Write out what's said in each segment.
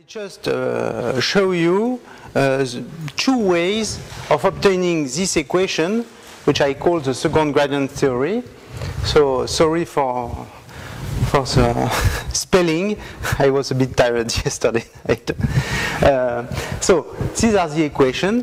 just show you two ways of obtaining this equation, which I call the second gradient theory. So sorry for the spelling. I was a bit tired yesterday. So these are the equations.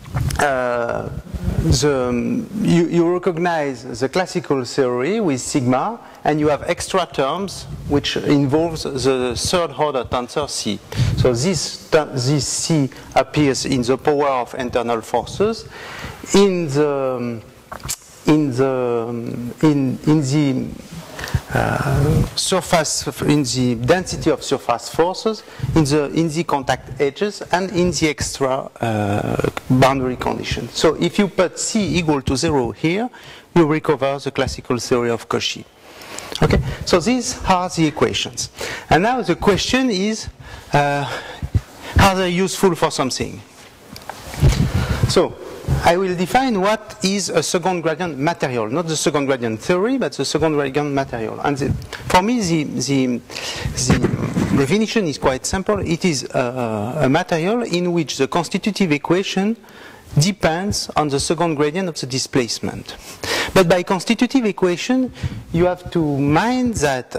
You recognize the classical theory with sigma, and you have extra terms which involves the third order tensor C. So this C appears in the power of internal forces in the surface, in the density of surface forces, in the contact edges, and in the extra boundary condition. So if you put C equal to 0 here, you recover the classical theory of Cauchy. Okay, so these are the equations. And now the question is, are they useful for something? So I will define what is a second gradient material, not the second gradient theory, but the second gradient material. And for me, the definition is quite simple. It is a material in which the constitutive equation depends on the second gradient of the displacement. But by constitutive equation, you have to mind that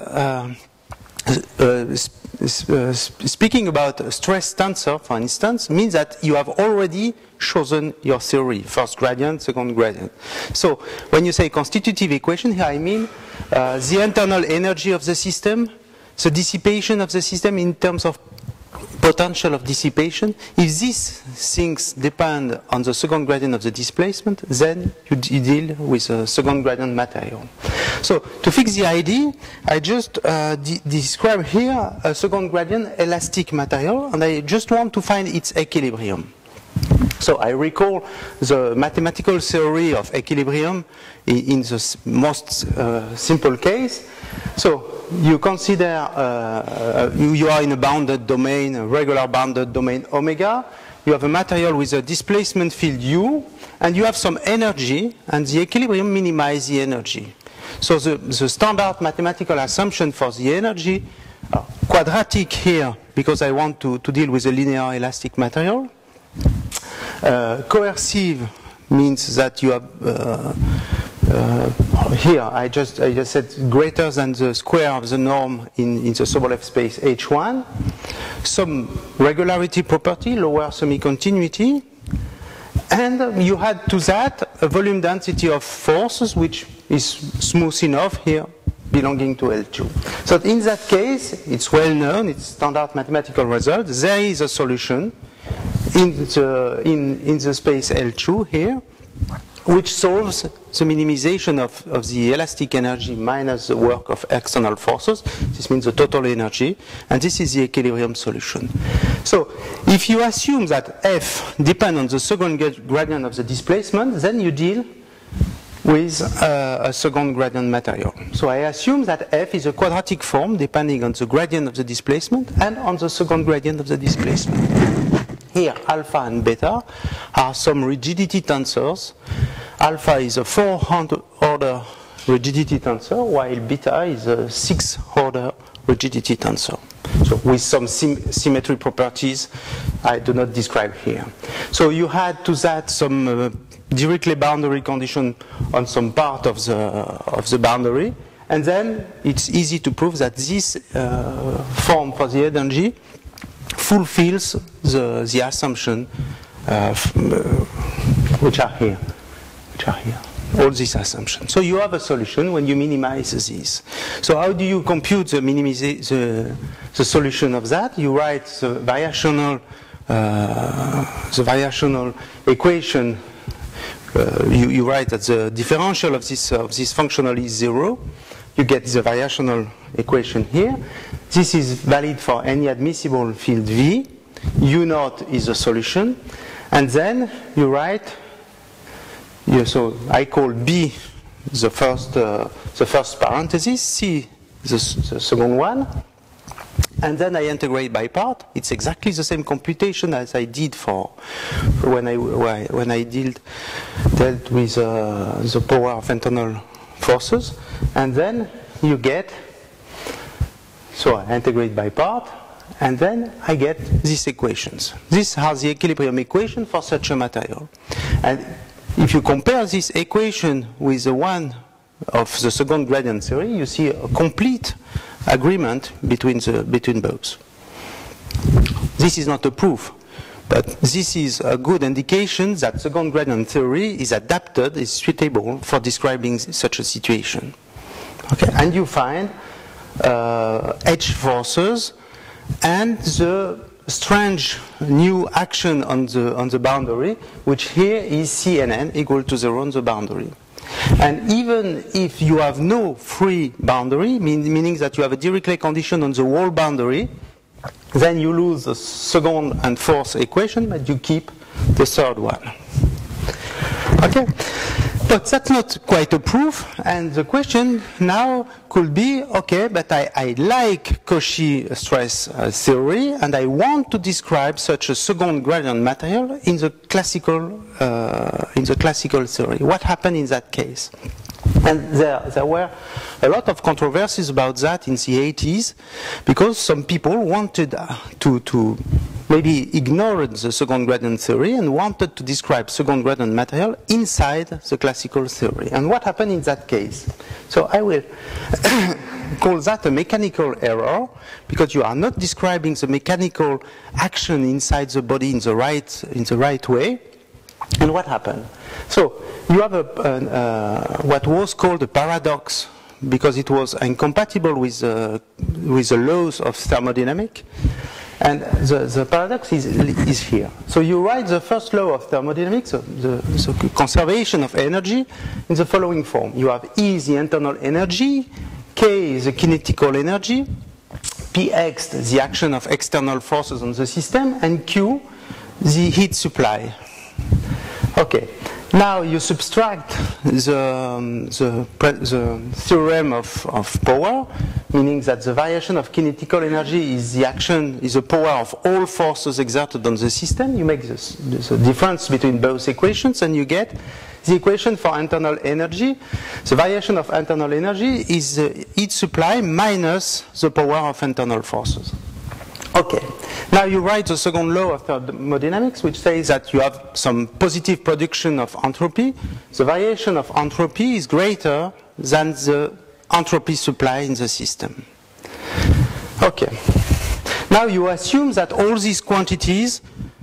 speaking about a stress tensor, for instance, means that you have already chosen your theory, first gradient, second gradient. So when you say constitutive equation, here I mean the internal energy of the system, the dissipation of the system in terms of potential of dissipation. If these things depend on the second gradient of the displacement, then you deal with a second gradient material. So to fix the idea, I just describe here a second gradient elastic material, and I just want to find its equilibrium. So I recall the mathematical theory of equilibrium in the most simple case. So you consider you are in a bounded domain, a regular bounded domain omega. You have a material with a displacement field u, and you have some energy, and the equilibrium minimizes the energy. So the standard mathematical assumption for the energy, quadratic here, because I want to deal with a linear elastic material. Coercive means that you have here I just said greater than the square of the norm in the Sobolev space H1. Some regularity property, lower semi-continuity, and you add to that a volume density of forces which is smooth enough here, belonging to L2. So in that case, it's well known, it's standard mathematical result. There is a solution in the space L2 here, which solves the minimization of the elastic energy minus the work of external forces. This means the total energy, and this is the equilibrium solution. So if you assume that F depends on the second gradient of the displacement, then you deal with a second gradient material. So I assume that F is a quadratic form depending on the gradient of the displacement and on the second gradient of the displacement. Here, alpha and beta are some rigidity tensors. Alpha is a 4th-order rigidity tensor, while beta is a 6th-order rigidity tensor. So with some symmetry properties I do not describe here. So you add to that some Dirichlet boundary condition on some part of the boundary, and then it's easy to prove that this form for the energy fulfills the assumption which are here. All these assumptions. So you have a solution when you minimize this. So how do you compute the solution of that? You write the variational equation. You write that the differential of this functional is 0. You get the variational equation here. This is valid for any admissible field V. U0 is the solution. And then you write, so I call B the first parenthesis, C the second one. And then I integrate by part. It's exactly the same computation as I did when I dealt with the power of internal forces. And then you get, so I integrate by part, and then I get these equations. These are the equilibrium equation for such a material. And if you compare this equation with the one of the second gradient theory, you see a complete agreement between both. This is not a proof, but this is a good indication that second gradient theory is adapted, is suitable for describing such a situation. Okay, and you find edge forces and the strange new action on the boundary, which here is CNN equal to 0 on the boundary. And even if you have no free boundary, meaning that you have a Dirichlet condition on the whole boundary, then you lose the second and fourth equation, but you keep the third one. Okay? But that's not quite a proof, and the question now could be, okay, but I like Cauchy stress theory, and I want to describe such a second gradient material in the classical theory. What happened in that case? And there were a lot of controversies about that in the 80s, because some people wanted to maybe ignore the second gradient theory and wanted to describe second gradient material inside the classical theory. And what happened in that case? So I will call that a mechanical error, because you are not describing the mechanical action inside the body in the right way. And what happened? So you have what was called a paradox, because it was incompatible with the laws of thermodynamics. And the paradox is here. So you write the first law of thermodynamics, the conservation of energy, in the following form. You have E is the internal energy, K is the kinetical energy, Px the action of external forces on the system, and Q the heat supply. Okay. Now you subtract the theorem of power, meaning that the variation of kinetical energy is the power of all forces exerted on the system. You make the difference between both equations, and you get the equation for internal energy. The variation of internal energy is the heat supply minus the power of internal forces. Okay. Now you write the second law of thermodynamics, which says that you have some positive production of entropy. The variation of entropy is greater than the entropy supply in the system. Okay. Now you assume that all these quantities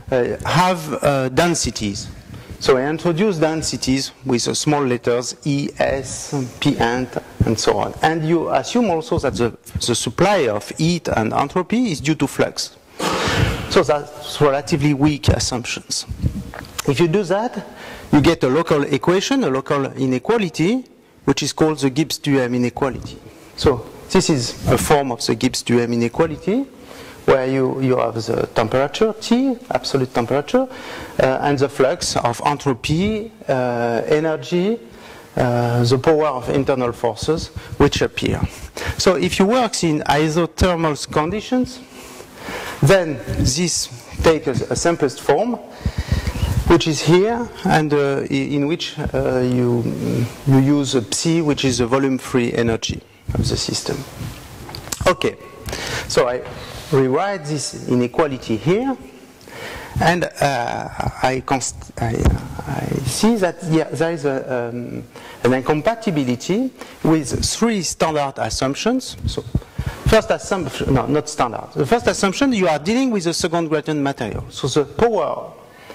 have densities. So I introduce densities with small letters E, S, P, and so on. And you assume also that the supply of heat and entropy is due to flux. So that's relatively weak assumptions. If you do that, you get a local equation, a local inequality, which is called the Gibbs-Duhem inequality. So this is a form of the Gibbs-Duhem inequality, where you have the temperature, T, absolute temperature, and the flux of entropy, energy, the power of internal forces, which appear. So if you work in isothermal conditions, then this takes a simplest form, which is here, and in which you use a psi, which is the volume-free energy of the system. Okay, so I rewrite this inequality here, and I see that there is an incompatibility with three standard assumptions. So, first assumption, no, not standard. The first assumption, you are dealing with a second gradient material. So the power,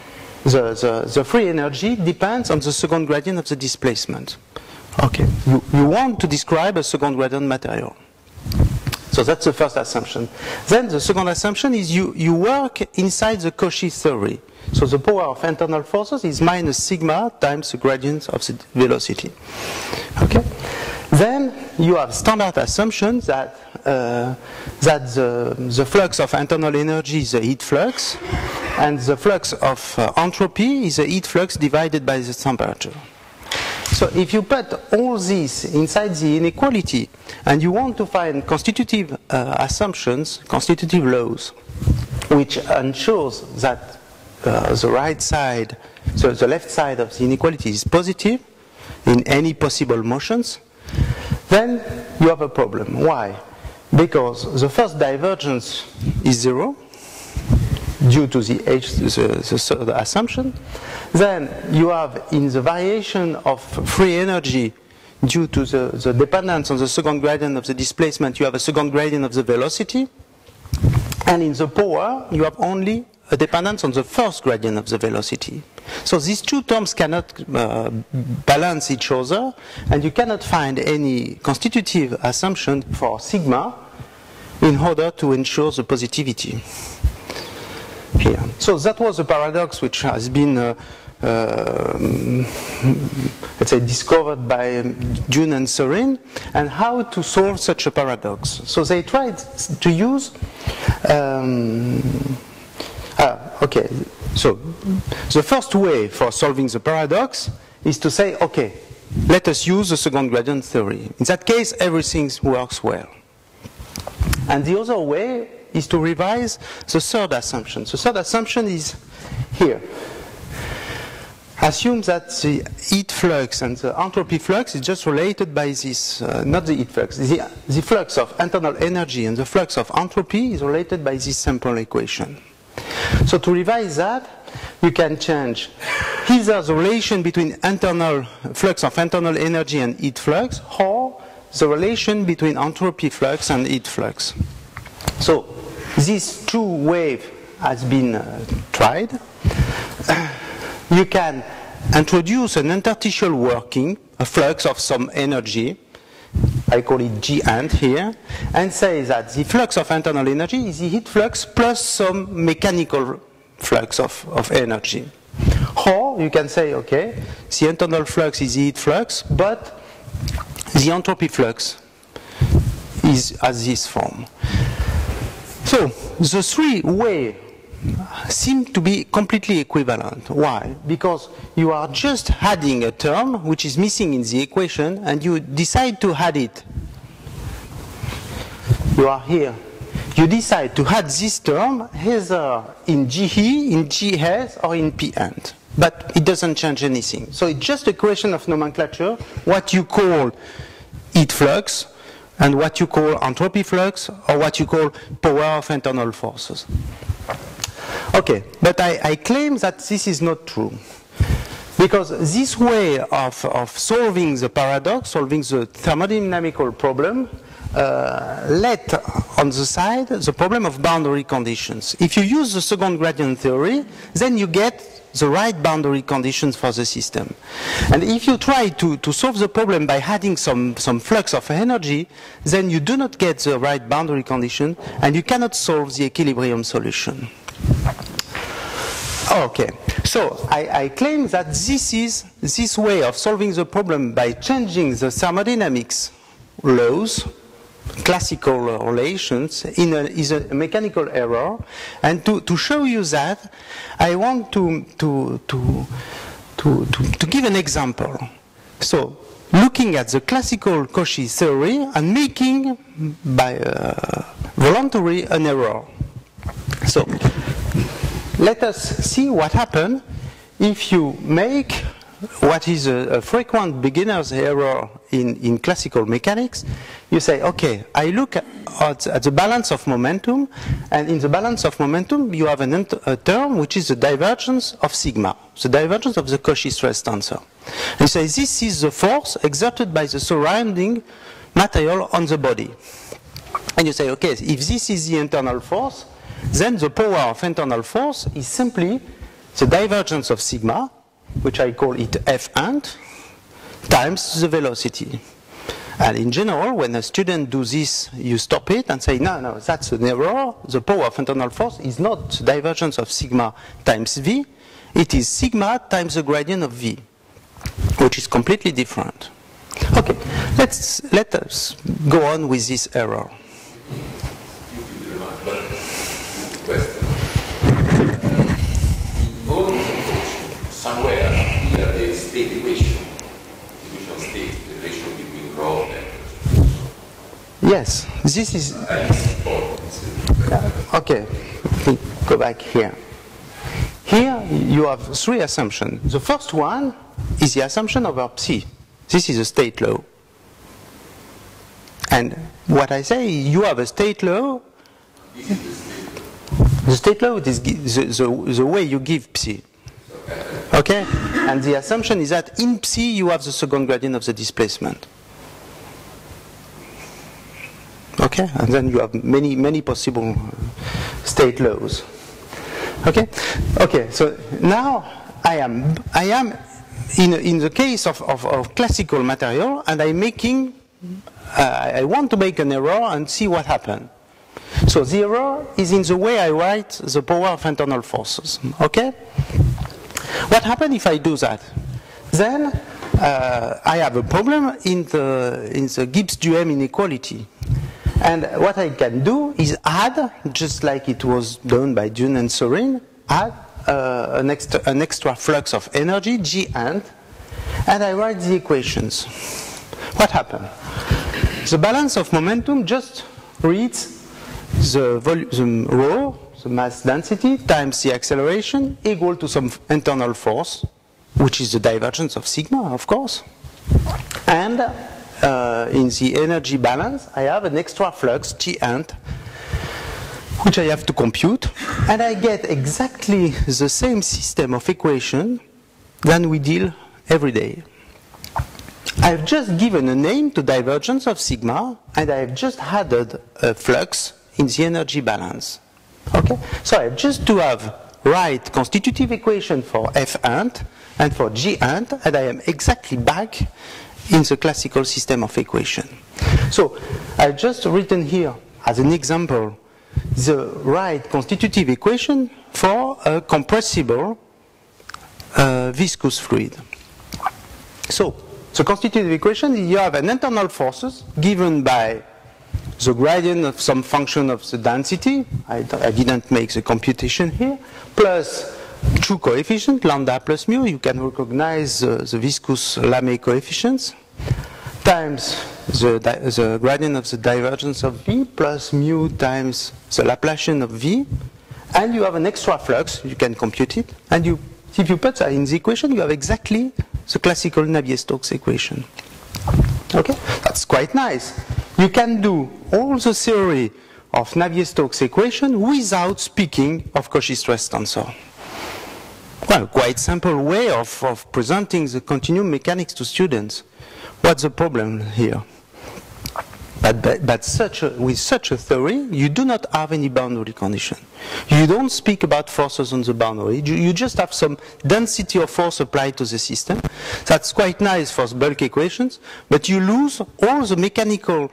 the free energy depends on the second gradient of the displacement. Okay, you want to describe a second gradient material. So that's the first assumption. Then the second assumption is you work inside the Cauchy theory. So the power of internal forces is minus sigma times the gradient of the velocity. Okay? Then you have standard assumptions that the flux of internal energy is the heat flux, and the flux of entropy is the heat flux divided by the temperature. So if you put all this inside the inequality, and you want to find constitutive assumptions, constitutive laws, which ensures that the right side, so the left side of the inequality is positive in any possible motions, then you have a problem. Why? because the first divergence is 0 due to the third assumption. Then you have in the variation of free energy due to the dependence on the second gradient of the displacement, you have a second gradient of the velocity. And in the power, you have only a dependence on the first gradient of the velocity. So these two terms cannot balance each other, and you cannot find any constitutive assumption for sigma in order to ensure the positivity here. So that was a paradox which has been let's say discovered by Jun and Sorin, and how to solve such a paradox. So they tried to use okay, so the first way for solving the paradox is to say, okay, let us use the second gradient theory. In that case, everything works well. And the other way is to revise the third assumption. The third assumption is here. Assume that the heat flux and the entropy flux is just related by this, not the heat flux, the flux of internal energy and the flux of entropy is related by this simple equation. So to revise that, you can change either the relation between internal flux of internal energy and heat flux, or the relation between entropy flux and heat flux. So this two wave has been tried. You can introduce an interstitial working, a flux of some energy, I call it G-ant here, and say that the flux of internal energy is the heat flux plus some mechanical flux of energy. Or you can say, okay, the internal flux is the heat flux, but the entropy flux is as this form. So the three ways seem to be completely equivalent. Why? Because you are just adding a term which is missing in the equation, and you decide to add it. You are here. You decide to add this term either in GE, in GS, or in P-ant. But it doesn't change anything. So it's just a question of nomenclature, what you call heat flux, and what you call entropy flux, or what you call power of internal forces. Okay, but I claim that this is not true. Because this way of solving the paradox, solving the thermodynamical problem, let on the side the problem of boundary conditions. If you use the second gradient theory, then you get the right boundary conditions for the system. And if you try to solve the problem by adding some flux of energy, then you do not get the right boundary condition, and you cannot solve the equilibrium solution. Okay, so I claim that this way of solving the problem by changing the thermodynamics laws, classical relations, is a mechanical error. And to show you that, I want to give an example. So, looking at the classical Cauchy theory and making by voluntary an error. So, let us see what happens if you make what is a frequent beginner's error in classical mechanics. You say, okay, I look at the balance of momentum, and in the balance of momentum you have a term which is the divergence of sigma, the divergence of the Cauchy stress tensor. And you say, this is the force exerted by the surrounding material on the body. And you say, okay, if this is the internal force, then the power of internal force is simply the divergence of sigma, which I call it F-ant, times the velocity. And in general, when a student does this, you stop it and say, no, that's an error. The power of internal force is not the divergence of sigma times V. It is sigma times the gradient of V, which is completely different. Okay, let us go on with this error. Somewhere here there is state equation, state, the ratio between rho and... Yes, this is... Okay, let me go back here. Here you have three assumptions. The first one is the assumption over psi. This is a state law. And what I say, you have a state law. The state law is the way you give psi. Okay? And the assumption is that in psi you have the second gradient of the displacement. Okay? And then you have many possible state laws. Okay? Okay, so now I am in the case of classical material, and I'm making I want to make an error and see what happens. So the error is in the way I write the power of internal forces. Okay? What happens if I do that? Then I have a problem in the Gibbs-Duhem inequality. And what I can do is add, just like it was done by Dune and Sorin, add an extra flux of energy, G and I write the equations. What happened? The balance of momentum just reads the rho, the mass density, times the acceleration, equal to some internal force, which is the divergence of sigma, of course. And in the energy balance, I have an extra flux, G ant, which I have to compute, and I get exactly the same system of equation than we deal every day. I've just given a name to divergence of sigma, and I've just added a flux in the energy balance. Okay? So I have just to write constitutive equation for F ant and for G ant, and I am exactly back in the classical system of equation. So I've just written here as an example the right constitutive equation for a compressible viscous fluid. So the constitutive equation, you have an internal forces given by the gradient of some function of the density, I didn't make the computation here, plus two coefficients, lambda plus mu, you can recognize the viscous Lamé coefficients, times the gradient of the divergence of V, plus mu times the Laplacian of V, and you have an extra flux, you can compute it, and if you put that in the equation, you have exactly the classical Navier-Stokes equation. Okay? That's quite nice. You can do all the theory of Navier-Stokes equation without speaking of Cauchy stress tensor. Well, quite simple way of presenting the continuum mechanics to students. What's the problem here? But with such a theory, you do not have any boundary condition. You don't speak about forces on the boundary. You just have some density of force applied to the system. That's quite nice for the bulk equations, but you lose all the mechanical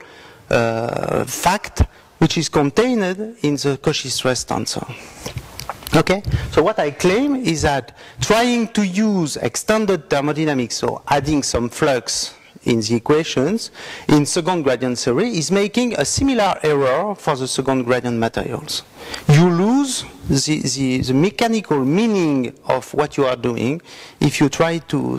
fact which is contained in the Cauchy stress tensor. Okay? So what I claim is that trying to use extended thermodynamics, so adding some flux in the equations in second gradient theory, is making a similar error for the second gradient materials. You lose the mechanical meaning of what you are doing if you try to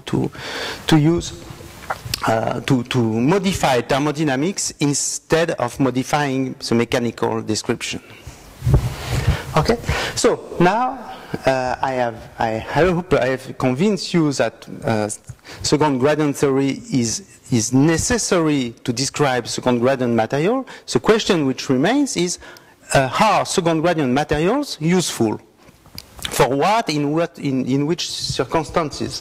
modify thermodynamics instead of modifying the mechanical description. Okay, so now I hope I have convinced you that second gradient theory is necessary to describe second gradient material. The question which remains is, are second gradient materials useful? For what, in which circumstances?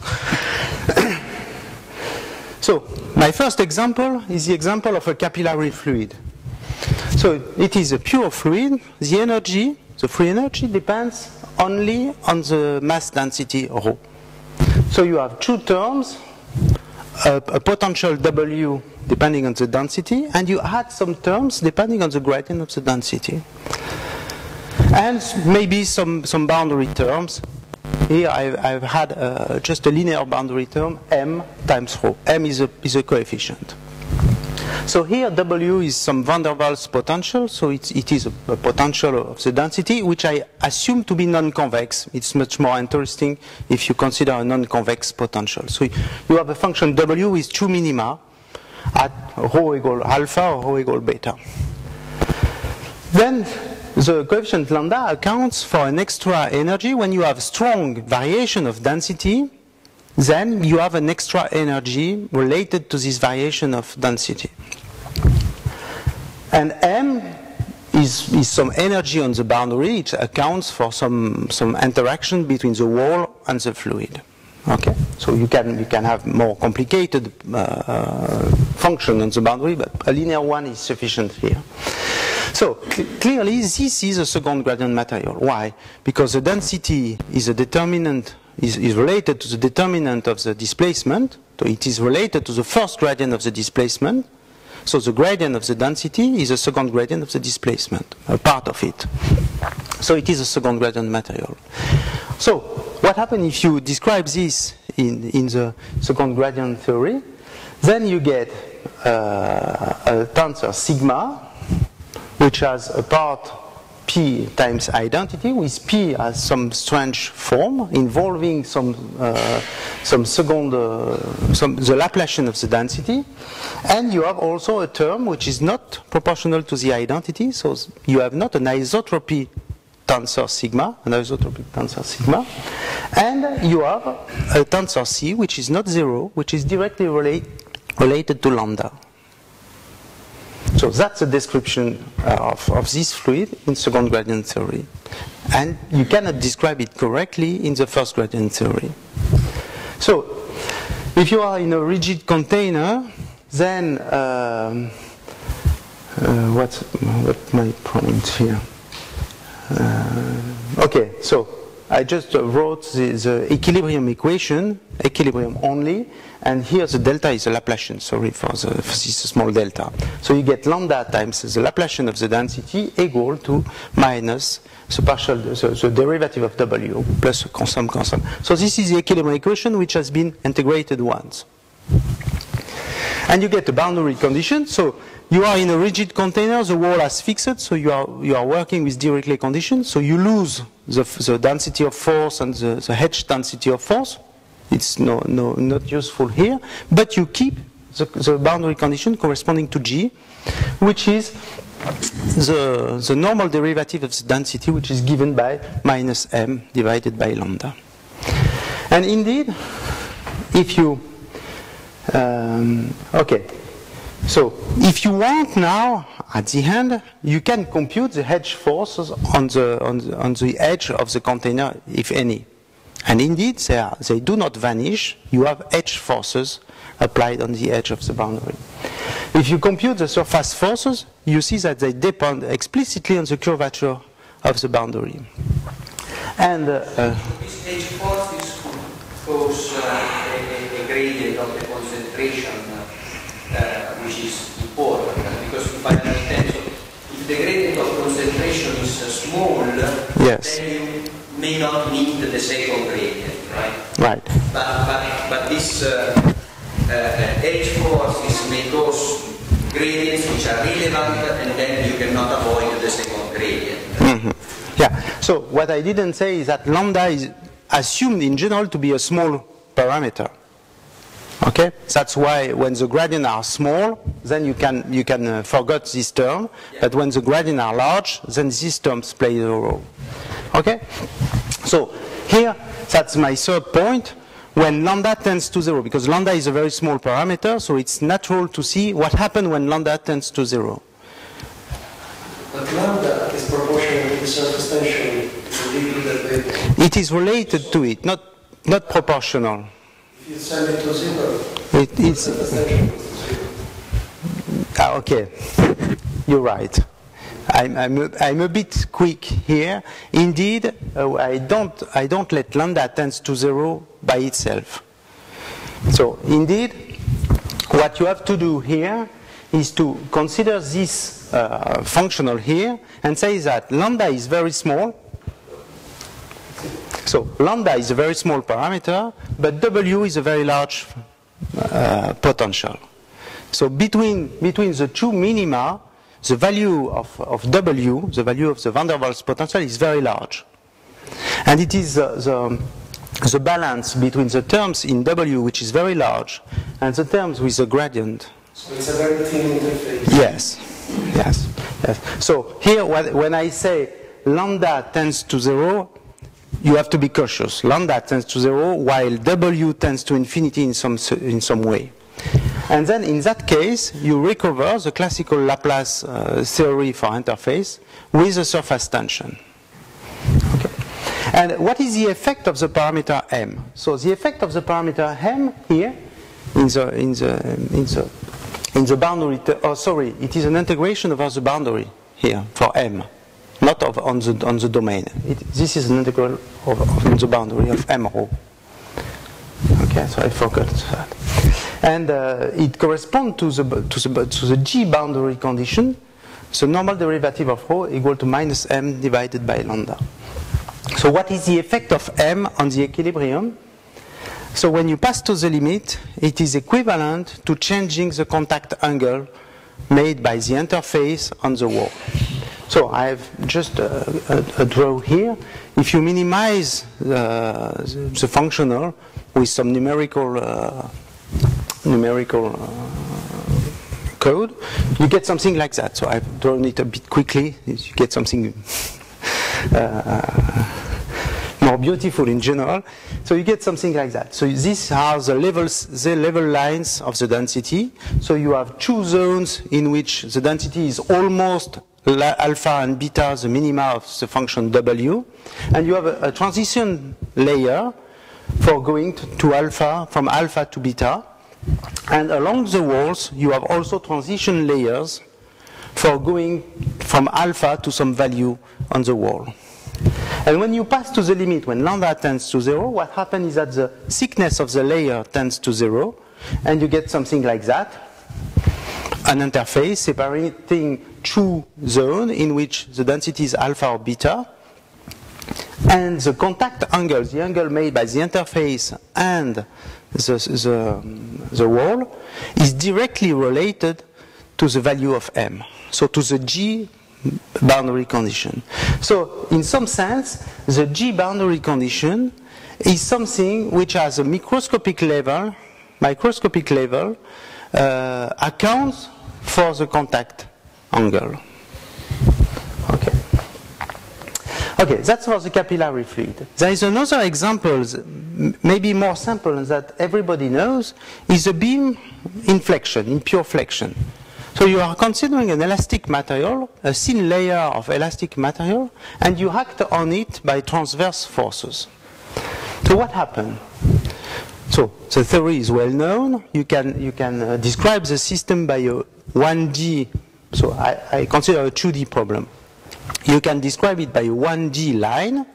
So, my first example is the example of a capillary fluid. So, it is a pure fluid. The energy, the free energy, depends only on the mass density ρ. So you have two terms, a potential W depending on the density, and you add some terms depending on the gradient of the density. And maybe some boundary terms. Here I've had just a linear boundary term, m times ρ. M is a coefficient. So here W is some van der Waals potential, so it is a potential of the density, which I assume to be non-convex. It's much more interesting if you consider a non-convex potential. So you have a function W with two minima at ρ equal alpha or ρ equal beta. Then the coefficient lambda accounts for an extra energy. When you have strong variation of density, then you have an extra energy related to this variation of density. And M is some energy on the boundary. It accounts for some interaction between the wall and the fluid. Okay, so you can have more complicated function on the boundary, but a linear one is sufficient here. So clearly, this is a second gradient material. Why? Because the density is a determinant, is related to the determinant of the displacement. So it is related to the first gradient of the displacement. So the gradient of the density is a second gradient of the displacement, a part of it. So it is a second gradient material. So what happens if you describe this in the second gradient theory? Then you get a tensor sigma, which has a part P times identity, with P as some strange form involving the Laplacian of the density, and you have also a term which is not proportional to the identity, so you have not an isotropy tensor sigma, and you have a tensor C which is not zero, which is directly related to lambda. So that's a description of this fluid in second gradient theory. And you cannot describe it correctly in the first gradient theory. So if you are in a rigid container, then what's my point here? Okay, so I just wrote the equilibrium equation, equilibrium only, and here the delta is a Laplacian, sorry for this small delta. So you get lambda times the Laplacian of the density equal to minus the derivative of W plus some constant. So this is the equilibrium equation which has been integrated once. And you get a boundary condition. So you are in a rigid container, the wall has fixed, so you are working with Dirichlet conditions, so you lose the density of force and the hedge density of force. It's not useful here, but you keep the boundary condition corresponding to G, which is the normal derivative of the density, which is given by minus M divided by lambda. And indeed, if you okay, so if you want now, at the end, you can compute the hedge forces on the edge of the container, if any. And indeed, they do not vanish. You have edge forces applied on the edge of the boundary. If you compute the surface forces, you see that they depend explicitly on the curvature of the boundary. And this edge force cause a gradient of the concentration, which is important, because if I understand, so if the gradient of concentration is small, yes, then you may not need the second gradient, right? Right. But this edge forces may cause gradients which are relevant, and then you cannot avoid the second gradient. Mm-hmm. Yeah. So what I didn't say is that lambda is assumed in general to be a small parameter. Okay, that's why when the gradients are small, then you can forget this term. Yeah. But when the gradients are large, then these terms play a role. Okay, so here that's my third point. When lambda tends to 0, because lambda is a very small parameter, so it's natural to see what happens when lambda tends to 0. But lambda is proportional to the surface tension. It is related to it, not proportional. If you send it to 0, it's okay. You're right. I'm a bit quick here. Indeed, I don't let lambda tends to 0 by itself. So indeed, what you have to do here is to consider this functional here and say that lambda is very small. So lambda is a very small parameter, but W is a very large potential. So between the two minima, the value of W, the value of the van der Waals potential, is very large. And it is the balance between the terms in W, which is very large, and the terms with the gradient. So it's a very thin interface. Yes, yes, yes. So here, when I say lambda tends to 0, you have to be cautious. Lambda tends to 0, while W tends to infinity in some way. And then in that case, you recover the classical Laplace theory for interface with the surface tension. Okay. And what is the effect of the parameter m? So the effect of the parameter m here in the boundary, it is an integration over the boundary here for m, not on the domain. This is an integral on the boundary of m rho. Okay, so I forgot that. And it corresponds to the G boundary condition, the normal derivative of rho equal to minus m divided by lambda. So what is the effect of m on the equilibrium? So when you pass to the limit, it is equivalent to changing the contact angle made by the interface on the wall. So I have just a draw here. If you minimize the functional with some numerical code, you get something like that. So I've drawn it a bit quickly. You get something more beautiful in general. So you get something like that. So these are the level lines of the density. So you have two zones in which the density is almost alpha and beta, the minima of the function w. And you have a transition layer for going to alpha, from alpha to beta. And along the walls, you have also transition layers for going from alpha to some value on the wall. And when you pass to the limit, when lambda tends to 0, what happens is that the thickness of the layer tends to 0, and you get something like that, an interface separating two zones in which the density is alpha or beta, and the contact angle, the angle made by the interface and the wall, is directly related to the value of m, so to the G boundary condition. So in some sense, the G boundary condition is something which has a microscopic level accounts for the contact angle. Okay, that's for the capillary fluid. There is another example, maybe more simple, that everybody knows, is a beam in flexion, in pure flexion. So you are considering an elastic material, a thin layer of elastic material, and you act on it by transverse forces. So what happened? So the theory is well known. You can describe the system by a 1D, so I consider a 2D problem. You can describe it by a 1D line,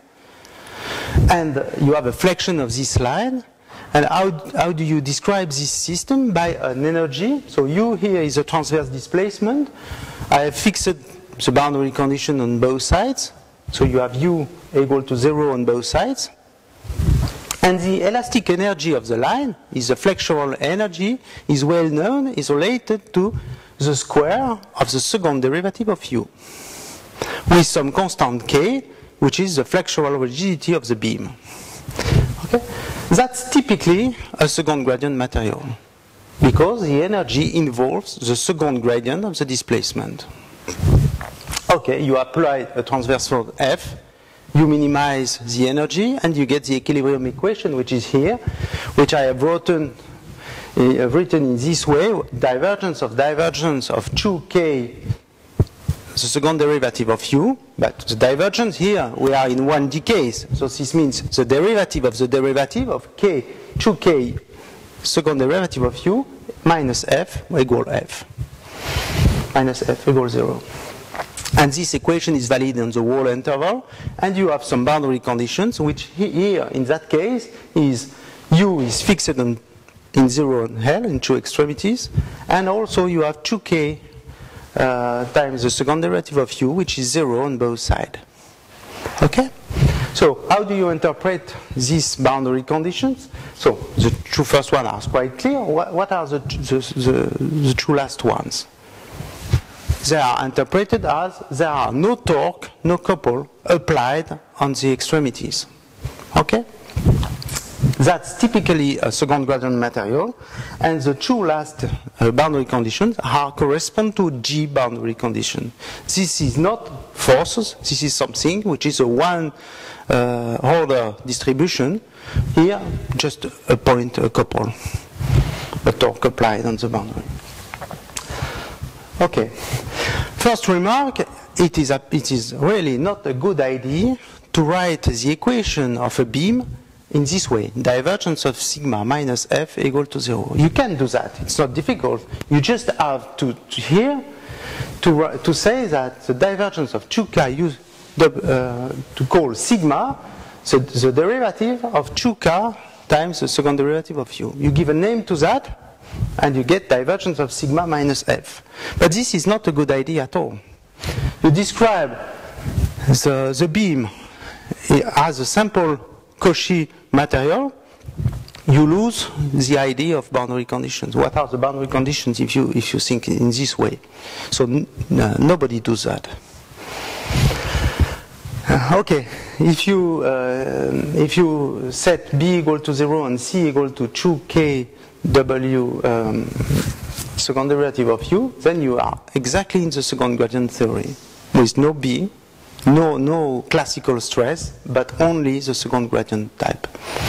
and you have a flexion of this line. And how do you describe this system? By an energy. So U here is a transverse displacement. I have fixed the boundary condition on both sides. So you have U equal to 0 on both sides. And the elastic energy of the line is the flexural energy, is well known, is related to the square of the second derivative of U, with some constant K, which is the flexural rigidity of the beam. Okay? That's typically a second gradient material, because the energy involves the second gradient of the displacement. Okay, you apply a transverse force F, you minimize the energy, and you get the equilibrium equation, which is here, which I have written in this way: divergence of 2k, the second derivative of U, but the divergence here, we are in 1D case, so this means the derivative of k, 2k, second derivative of U, minus f equal f, minus f equals 0. And this equation is valid on the wall interval, and you have some boundary conditions, which here, in that case, is U is fixed in 0 and L, in two extremities, and also you have 2k times the second derivative of U, which is 0 on both sides. Okay? So how do you interpret these boundary conditions? So the two first ones are quite clear. What are the two last ones? They are interpreted as there are no torque, no couple applied on the extremities. Okay? That's typically a second gradient material, and the two last boundary conditions correspond to G boundary condition. This is not forces, this is something which is a one order distribution. Here, just a point, a couple. a torque applied on the boundary. Okay. First remark, it is really not a good idea to write the equation of a beam in this way. Divergence of sigma minus f equal to 0. You can do that. It's not difficult. You just have to say that the divergence of 2k to call sigma the derivative of 2k times the second derivative of u. You give a name to that, and you get divergence of sigma minus f. But this is not a good idea at all. You describe the beam as a simple Cauchy material, you lose the idea of boundary conditions. What are the boundary conditions if you think in this way? So nobody does that. Okay, if you set b equal to 0 and c equal to 2kw second derivative of u, then you are exactly in the second gradient theory with no b, no classical stress, but only the second gradient type.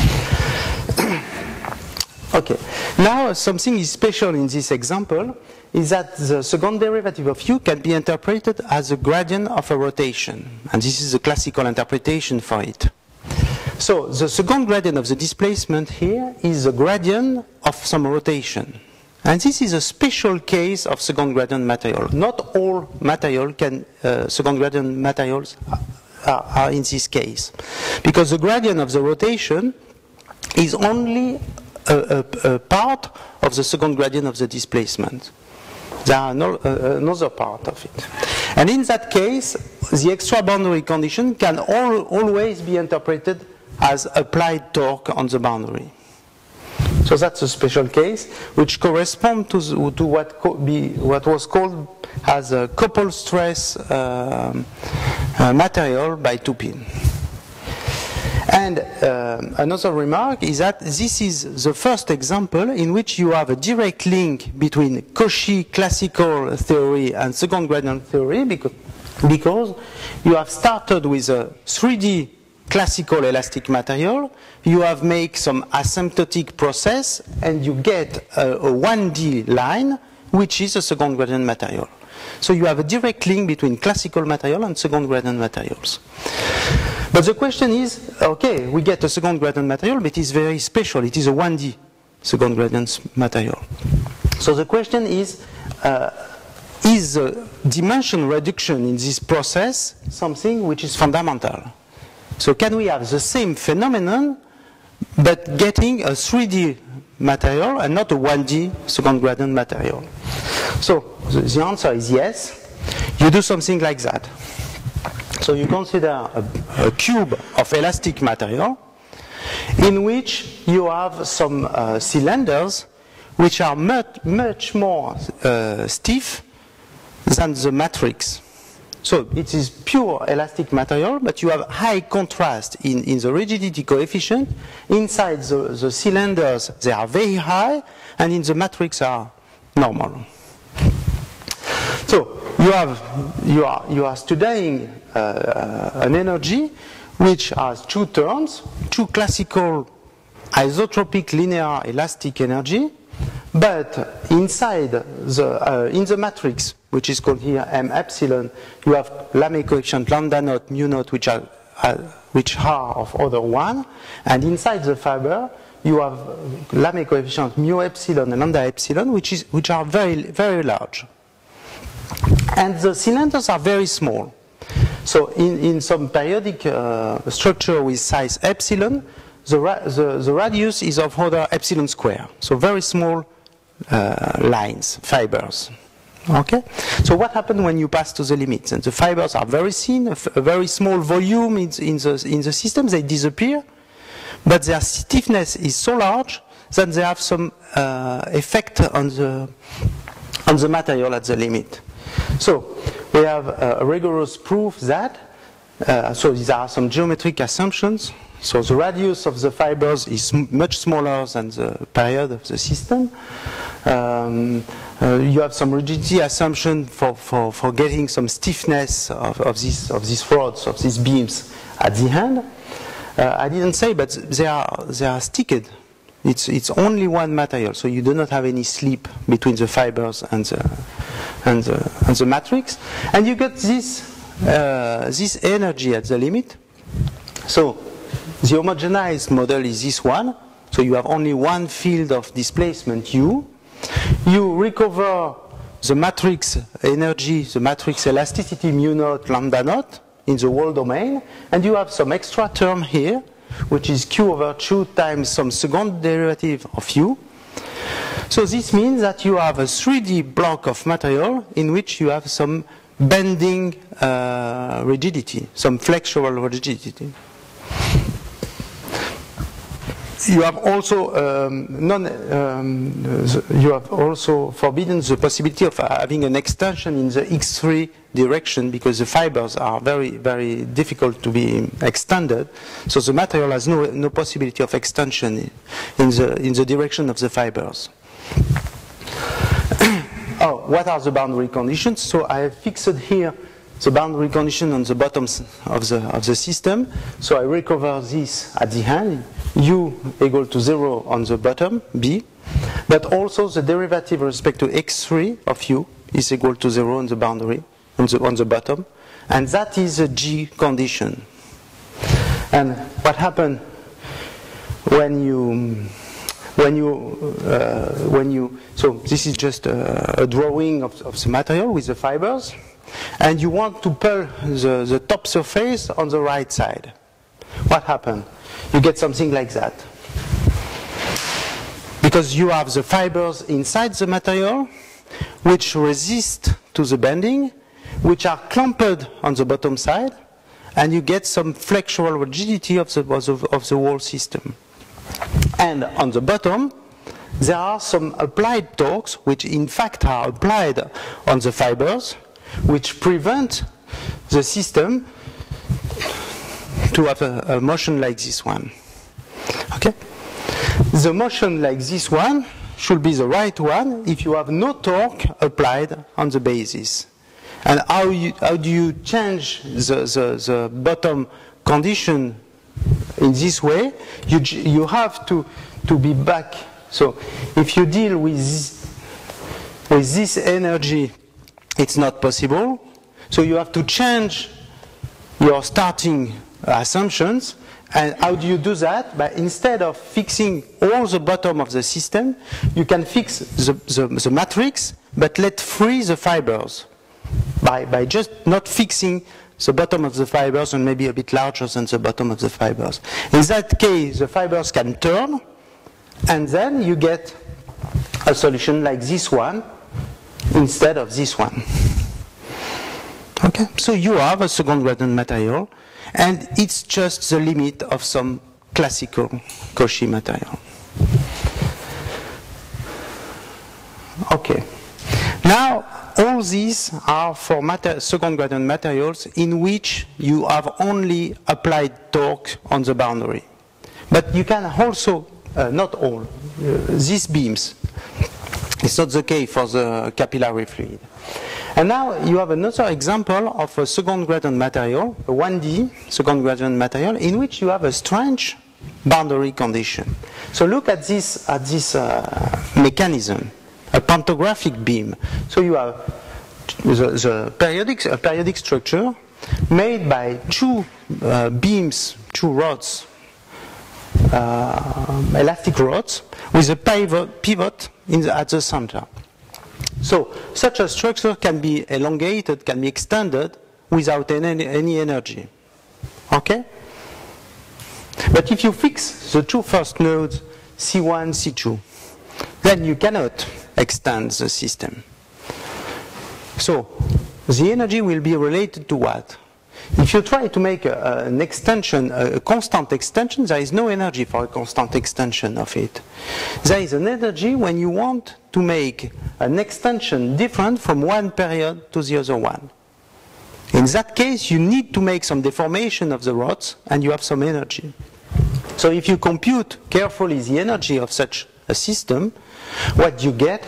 Okay, now something is special in this example is that the second derivative of u can be interpreted as a gradient of a rotation, and this is a classical interpretation for it. So the second gradient of the displacement here is a gradient of some rotation. And this is a special case of second gradient material. Not all material second gradient materials are in this case. Because the gradient of the rotation is only a part of the second gradient of the displacement. There are another part of it. And in that case, the extra boundary condition can always be interpreted as applied torque on the boundary. So that's a special case which corresponds to what was called as a coupled stress material by Toupin. And another remark is that this is the first example in which you have a direct link between Cauchy classical theory and second gradient theory because you have started with a 3D classical elastic material, you have made some asymptotic process, and you get a 1D line, which is a second gradient material. So you have a direct link between classical material and second gradient materials. But the question is, okay, we get a second gradient material, but it's very special. It is a 1D second gradient material. So the question is the dimension reduction in this process something which is fundamental? So can we have the same phenomenon, but getting a 3D material and not a 1D second gradient material? So the answer is yes. You do something like that. So you consider a cube of elastic material in which you have some cylinders which are much more stiff than the matrix. So it is pure elastic material, but you have high contrast in the rigidity coefficient. Inside the cylinders, they are very high, and in the matrix are normal. So you are studying an energy which has two terms, two classical isotropic linear elastic energy, but inside in the matrix, which is called here M epsilon, you have Lamé coefficient lambda naught, mu naught, which are of order 1, and inside the fiber you have Lamé coefficient mu epsilon and lambda epsilon, which are very, very large. And the cylinders are very small. So in some periodic structure with size epsilon, the radius is of order epsilon square. So very small lines, fibers. Okay? So what happens when you pass to the limits? And the fibers are very thin, a very small volume in the system, they disappear, but their stiffness is so large that they have some effect on the material at the limit. So we have a rigorous proof that, so these are some geometric assumptions. So the radius of the fibers is much smaller than the period of the system. You have some rigidity assumption for getting some stiffness of these rods, of these beams at the end. I didn't say, but they are sticked. It's only one material, so you do not have any slip between the fibers and the matrix, and you get this energy at the limit. So the homogenized model is this one. So you have only one field of displacement U. You recover the matrix energy, the matrix elasticity mu naught lambda naught in the whole domain, and you have some extra term here, which is Q over 2 times some second derivative of U. So this means that you have a 3D block of material in which you have some bending rigidity, some flexural rigidity. You have also you have also forbidden the possibility of having an extension in the X3 direction, because the fibers are very, very difficult to be extended. So the material has no possibility of extension in the direction of the fibers. Oh, what are the boundary conditions? So I have fixed here the boundary condition on the bottoms of the system. So I recover this at the end, U equal to 0 on the bottom, B, but also the derivative with respect to X3 of U is equal to 0 on the boundary, on the bottom, and that is a G condition. And what happens when you so this is just a drawing of the material with the fibers, and you want to pull the top surface on the right side. What happens? You get something like that. Because you have the fibers inside the material which resist to the bending, which are clamped on the bottom side, and you get some flexural rigidity of the whole system. And on the bottom, there are some applied torques, which in fact are applied on the fibers, which prevent the system to have a motion like this one. Okay? The motion like this one should be the right one if you have no torque applied on the basis. And how do you change the bottom condition in this way? You have to be back. So if you deal with this energy, it's not possible. So you have to change your starting assumptions. And how do you do that? But instead of fixing all the bottom of the system, you can fix the matrix, but let free the fibers by just not fixing the bottom of the fibers and maybe a bit larger than the bottom of the fibers. In that case, the fibers can turn, and then you get a solution like this one instead of this one. Okay, so you have a second gradient material, and it's just the limit of some classical Cauchy material. Okay, now all these are for second gradient materials in which you have only applied torque on the boundary. But you can also, not all, these beams. It's not the case for the capillary fluid. And now you have another example of a second gradient material, a 1D second gradient material, in which you have a strange boundary condition. So look at this mechanism, a pantographic beam. So you have a periodic structure made by two beams, two rods, elastic rods, with a pivot at the center. So such a structure can be elongated, can be extended without any energy. Okay? But if you fix the two first nodes, C1, C2, then you cannot extend the system. So the energy will be related to what? If you try to make an extension, a constant extension, there is no energy for a constant extension of it. There is an energy when you want to make an extension different from one period to the other one. In that case, you need to make some deformation of the rods, and you have some energy. So if you compute carefully the energy of such a system, what you get?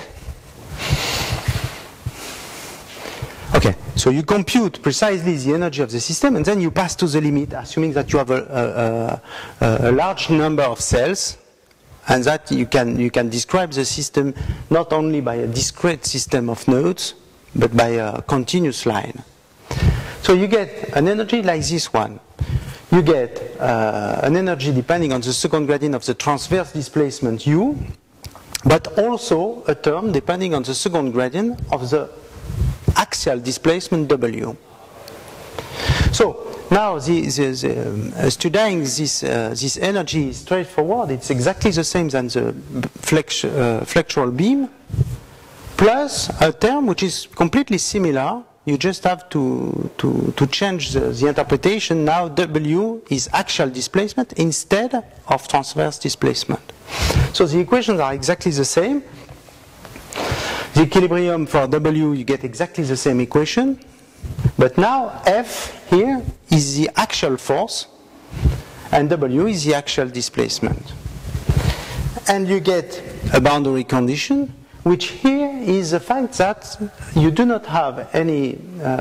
Okay, so you compute precisely the energy of the system, and then you pass to the limit, assuming that you have a large number of cells, and that you can describe the system not only by a discrete system of nodes, but by a continuous line. So you get an energy like this one. You get an energy depending on the second gradient of the transverse displacement U, but also a term depending on the second gradient of the axial displacement W. So now studying this energy is straightforward. It's exactly the same than the flexural beam, plus a term which is completely similar. You just have to change the interpretation. Now W is axial displacement instead of transverse displacement. So the equations are exactly the same. The equilibrium for W, you get exactly the same equation. But now F here is the axial force and W is the axial displacement. And you get a boundary condition, which here is the fact that you do not have any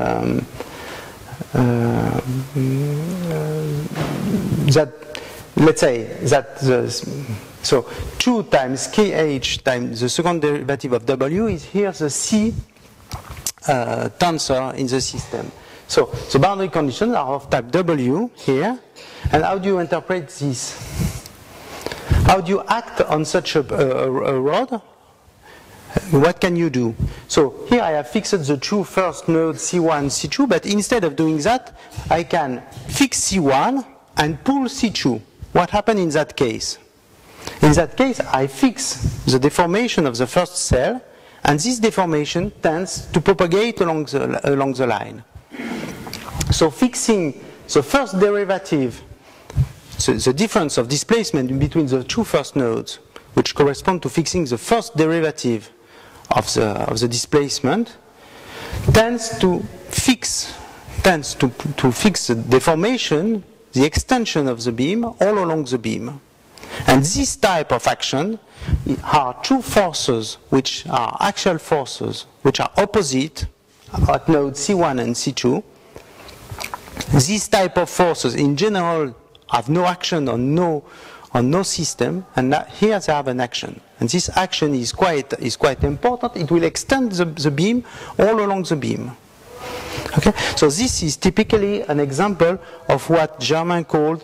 let's say that so 2 times kh times the second derivative of W is here the C tensor in the system. So the boundary conditions are of type W here. And how do you interpret this? How do you act on such a rod? What can you do? So here I have fixed the two first nodes C1, C2, but instead of doing that, I can fix C1 and pull C2. What happened in that case? In that case, I fix the deformation of the first cell, and this deformation tends to propagate along the line. So fixing the first derivative, so the difference of displacement between the two first nodes, which correspond to fixing the first derivative of the displacement, tends to fix the deformation, the extension of the beam all along the beam. And this type of action are two forces which are axial forces which are opposite at node C1 and C2. These type of forces in general have no action on no system, and here they have an action. And this action is quite important. It will extend the beam all along the beam. Okay? So this is typically an example of what Germain called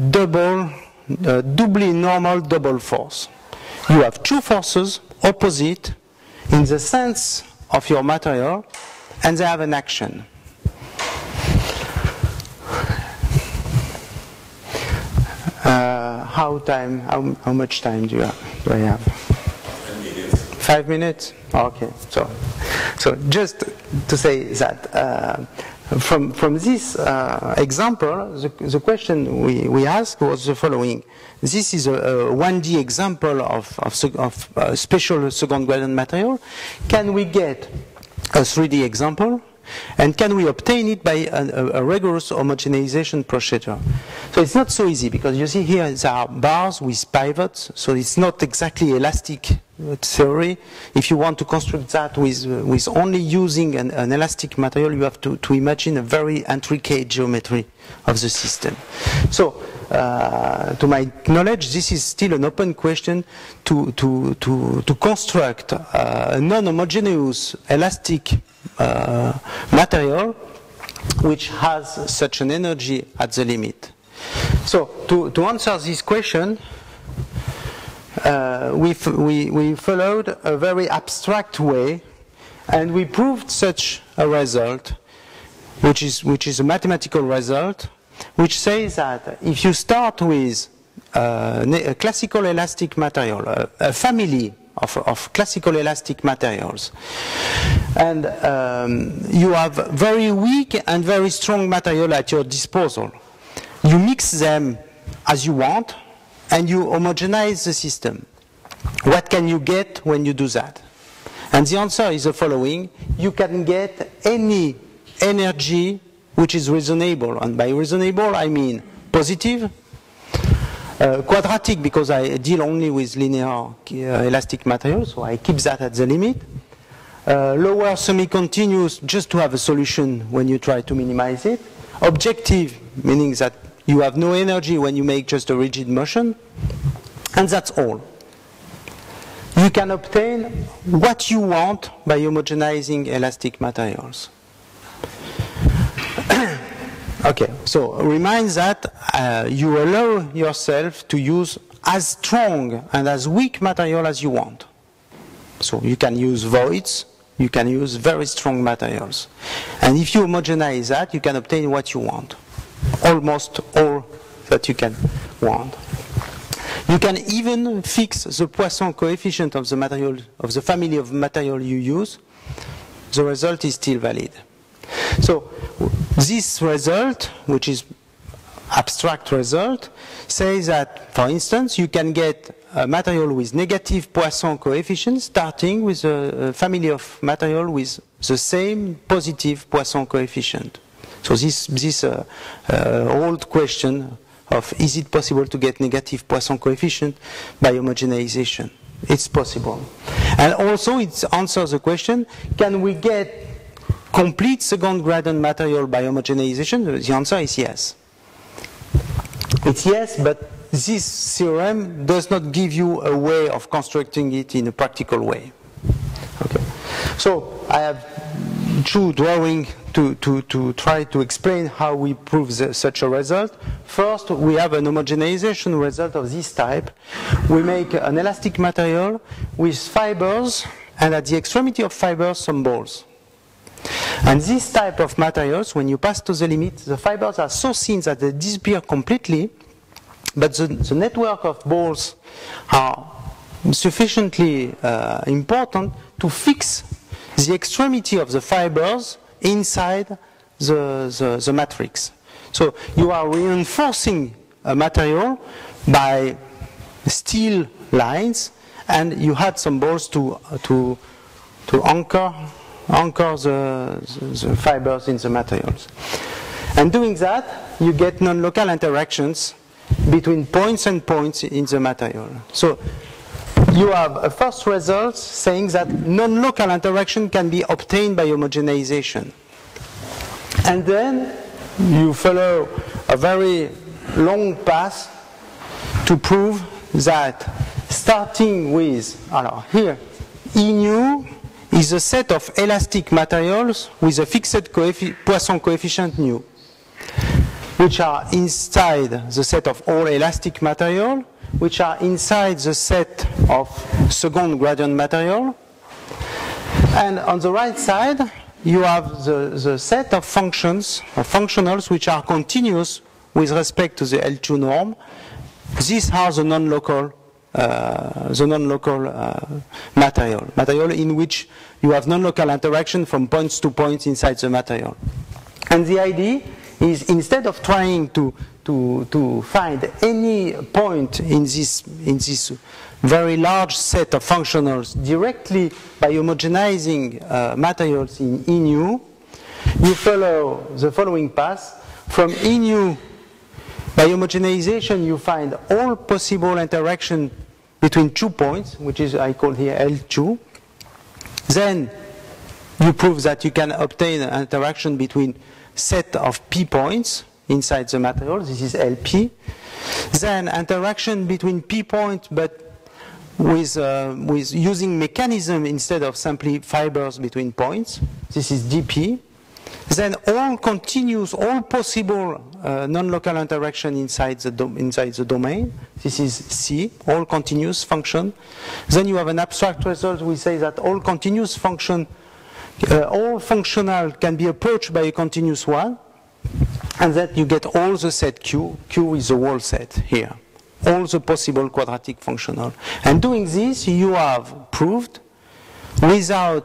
doubly normal double force. You have two forces opposite in the sense of your material, and they have an action. How much time do I have? 5 minutes. 5 minutes? Okay. So just to say that from this example, the question we asked was the following. This is a 1D example of special second gradient material. Can we get a 3D example? And can we obtain it by a rigorous homogenization procedure? So it's not so easy, because you see here there are bars with pivots, so it's not exactly elastic theory. If you want to construct that with only using an elastic material, you have to imagine a very intricate geometry of the system. So to my knowledge, this is still an open question to construct a non-homogeneous elastic material which has such an energy at the limit. So to answer this question, we followed a very abstract way, and we proved such a result, which is a mathematical result, which says that if you start with a classical elastic material, a family of classical elastic materials, and you have very weak and very strong material at your disposal, you mix them as you want, and you homogenize the system. What can you get when you do that? And the answer is the following. You can get any energy which is reasonable. And by reasonable, I mean positive, quadratic, because I deal only with linear elastic material, so I keep that at the limit. Lower semi-continuous, just to have a solution when you try to minimize it. Objective, meaning that you have no energy when you make just a rigid motion. And that's all. you can obtain what you want by homogenizing elastic materials. Okay, so remind that you allow yourself to use as strong and as weak material as you want. So you can use voids, you can use very strong materials. And if you homogenize that, you can obtain what you want. Almost all that you can want. You can even fix the Poisson coefficient of the material, of the family of material you use. The result is still valid. So this result, which is abstract result, says that, for instance, you can get a material with negative Poisson coefficient starting with a family of material with the same positive Poisson coefficient. So this old question of is it possible to get negative Poisson coefficient by homogenization? It's possible. And also it answers the question, can we get complete second gradient material by homogenization? The answer is yes. It's yes, but this theorem does not give you a way of constructing it in a practical way. Okay. So I have two drawings to try to explain how we prove such a result. First, we have an homogenization result of this type. We make an elastic material with fibers, and at the extremity of fibers, some balls. And this type of materials, when you pass to the limit, the fibers are so thin that they disappear completely, but the network of balls are sufficiently important to fix the extremity of the fibers inside the matrix. So you are reinforcing a material by steel lines, and you had some balls to anchor the fibers in the materials. And doing that, you get non-local interactions between points and points in the material. So you have a first result saying that non-local interaction can be obtained by homogenization. And then you follow a very long path to prove that starting with, here, E nu is a set of elastic materials with a fixed Poisson coefficient nu, which are inside the set of all elastic material, which are inside the set of second gradient material. And on the right side, you have the set of functions, or functionals, which are continuous with respect to the L2 norm. These are the non-local material in which you have non-local interaction from points to points inside the material. And the idea is, instead of trying to find any point in this very large set of functionals directly by homogenizing materials in E nu, you follow the following path. From E nu, by homogenization, you find all possible interaction between 2 points, which is I call here L2. Then you prove that you can obtain an interaction between set of P points inside the material. This is LP. Then interaction between P points, but with using mechanism instead of simply fibers between points. This is DP. Then all continuous, all possible non-local interaction inside the domain. This is C, all continuous function. Then you have an abstract result. We say that all continuous function, all functional can be approached by a continuous one, and that you get all the set Q. Q is the whole set here. All the possible quadratic functional. And doing this, you have proved, without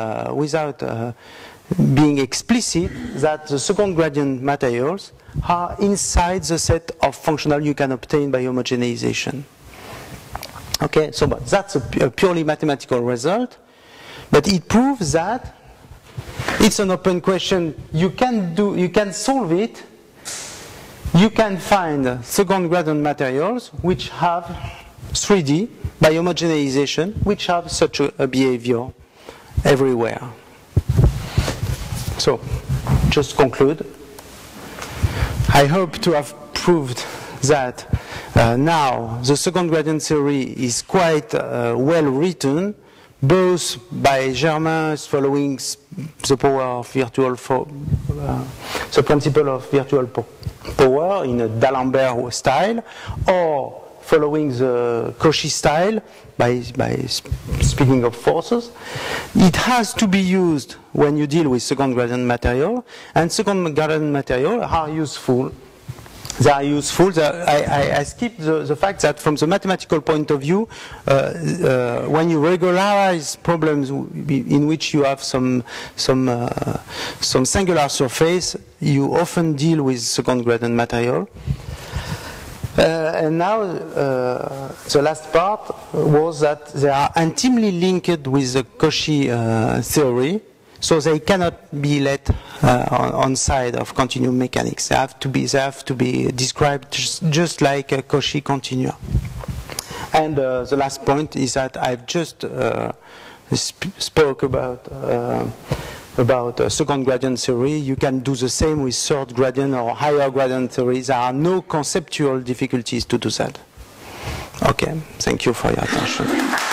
being explicit, that the second gradient materials are inside the set of functional you can obtain by homogenization. Okay, so but that's a purely mathematical result, but it proves that it's an open question. You can solve it. You can find second gradient materials which have 3D by homogenization, which have such a behavior everywhere. So, just conclude. I hope to have proved that Now, the second gradient theory is quite well written, both by Germain following the power of virtual the principle of virtual power in a D'Alembert style, or following the Cauchy style by speaking of forces. It has to be used when you deal with second gradient material, and second gradient material are useful. They are useful. I skipped the fact that from the mathematical point of view, when you regularize problems in which you have some singular surface, you often deal with second gradient material. And now the last part was that they are intimately linked with the Cauchy theory. So they cannot be let on side of continuum mechanics. They have to be described just like a Cauchy continua. And the last point is that I've just spoke about second gradient theory. You can do the same with third gradient or higher gradient theory. There are no conceptual difficulties to do that. Okay, thank you for your attention.